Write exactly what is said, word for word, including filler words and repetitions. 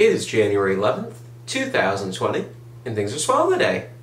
It is January eleventh, two thousand twenty, and things are swell today.